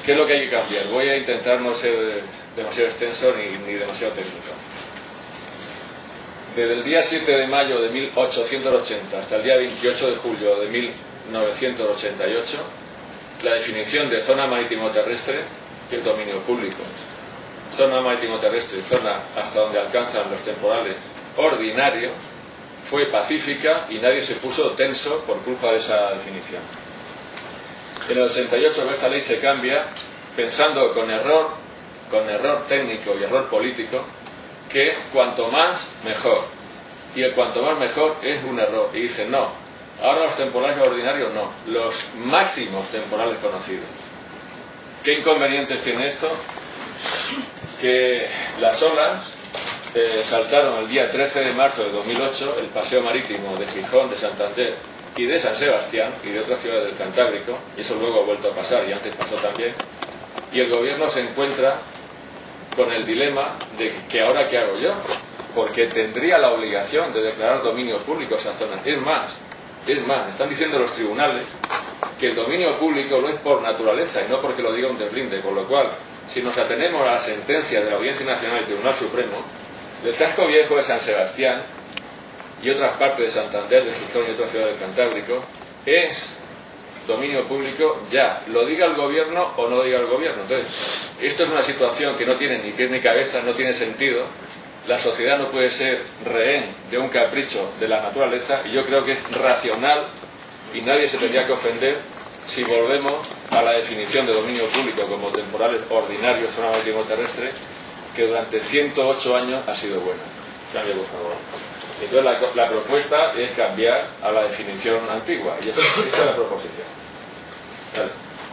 ¿Qué es lo que hay que cambiar? Voy a intentar no ser demasiado extenso ni demasiado técnico. Desde el día 7 de mayo de 1880 hasta el día 28 de julio de 1988, la definición de zona marítimo-terrestre, que es dominio público, zona marítimo-terrestre, zona hasta donde alcanzan los temporales ordinarios, fue pacífica y nadie se puso tenso por culpa de esa definición. En el 88 esta ley se cambia pensando con error técnico y error político, que cuanto más mejor, y el cuanto más mejor es un error, y dicen no, ahora los temporales ordinarios no, los máximos temporales conocidos. ¿Qué inconvenientes tiene esto? Que las olas saltaron el día 13 de marzo de 2008 el paseo marítimo de Gijón, de Santander y de San Sebastián y de otras ciudades del Cantábrico, y eso luego ha vuelto a pasar y antes pasó también, y el gobierno se encuentra con el dilema de que ahora qué hago yo, porque tendría la obligación de declarar dominio público esas zonas. Es más, están diciendo los tribunales que el dominio público lo es por naturaleza y no porque lo diga un deslinde, con lo cual, si nos atenemos a la sentencia de la Audiencia Nacional y Tribunal Supremo, el casco viejo de San Sebastián y otras partes de Santander, de Gijón y otras ciudades del Cantábrico es dominio público ya, lo diga el gobierno o no lo diga el gobierno. Entonces, esto es una situación que no tiene ni pies ni cabeza, no tiene sentido. La sociedad no puede ser rehén de un capricho de la naturaleza, y yo creo que es racional y nadie se tendría que ofender si volvemos a la definición de dominio público como temporales ordinarios, zona marítimo terrestre, que durante 108 años ha sido buena. Cambia, por favor. Entonces la propuesta es cambiar a la definición antigua, y esta es la proposición. Vale.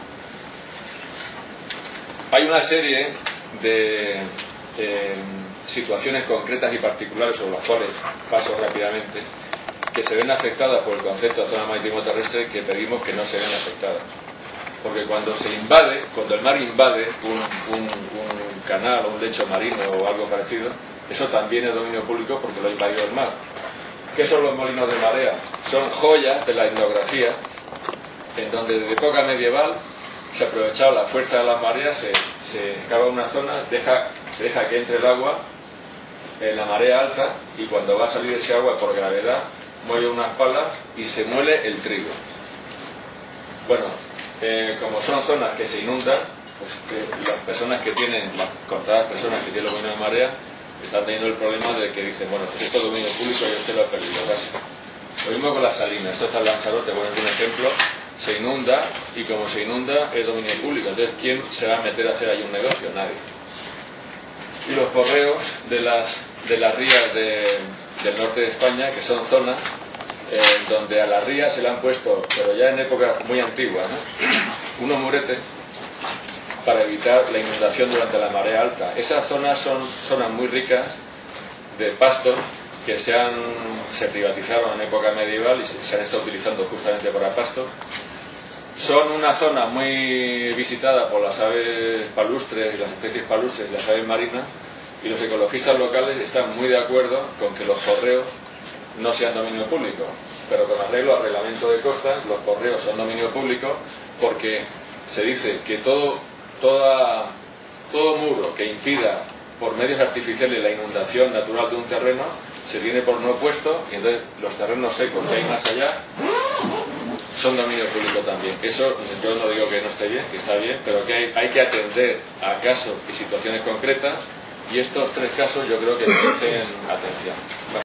Hay una serie de situaciones concretas y particulares sobre las cuales paso rápidamente, que se ven afectadas por el concepto de zona marítimo terrestre, que pedimos que no se vean afectadas. Porque cuando el mar invade un canal o un lecho marino o algo parecido, eso también es dominio público porque lo ha invadido el mar. ¿Qué son los molinos de marea? Son joyas de la etnografía, en donde desde época medieval se aprovechaba la fuerza de las mareas, se cava una zona, deja que entre el agua en la marea alta, y cuando va a salir ese agua por gravedad mueve unas palas y se muele el trigo. Bueno, como son zonas que se inundan, pues las personas que tienen, las contadas personas que tienen los molinos de marea, están teniendo el problema de que dicen, bueno, pues esto es dominio público y usted lo ha perdido. Gracias. Lo mismo con las salinas. Esto está en Lanzarote, por un ejemplo, se inunda, y como se inunda es dominio público. Entonces, ¿quién se va a meter a hacer ahí un negocio? Nadie. Y los correos de las rías del norte de España, que son zonas donde a las rías se le han puesto, pero ya en épocas muy antiguas, ¿no?, unos muretes para evitar la inundación durante la marea alta. Esas zonas son zonas muy ricas de pastos que se privatizaron en época medieval y se han estado utilizando justamente para pastos. Son una zona muy visitada por las aves palustres y las especies palustres y las aves marinas, y los ecologistas locales están muy de acuerdo con que los correos no sean dominio público, pero con arreglo al reglamento de costas, los correos son dominio público porque se dice que todo muro que impida por medios artificiales la inundación natural de un terreno se tiene por no puesto, y entonces los terrenos secos que hay más allá son dominio público también. Eso yo no digo que no esté bien, que está bien, pero que hay que atender a casos y situaciones concretas, y estos tres casos yo creo que merecen atención.